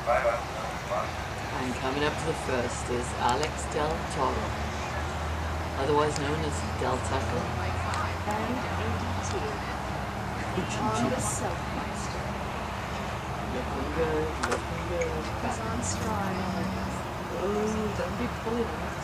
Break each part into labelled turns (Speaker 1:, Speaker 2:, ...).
Speaker 1: And coming up to the first is Alex Del Toro, otherwise known as Del Taco.
Speaker 2: And 82. On the Soapmaster.
Speaker 1: Looking good, looking good.
Speaker 2: He's on stride.
Speaker 1: Oh, don't be pulling us.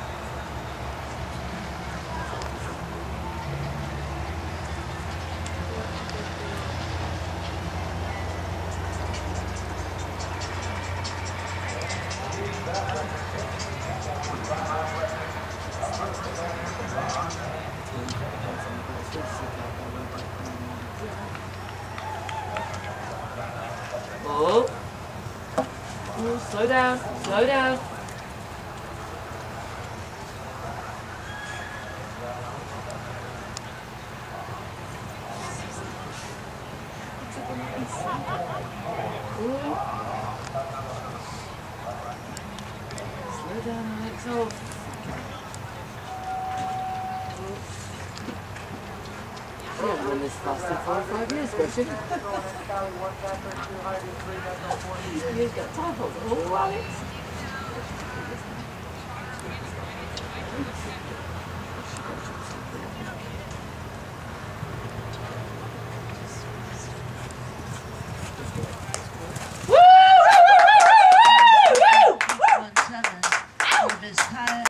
Speaker 1: Oh. Oh, slow down, slow down. Ooh. Slow down, Alex. Oh. You haven't run this fast in 4 or 5 years, Griffin. You've got time for it. Oh, Alex.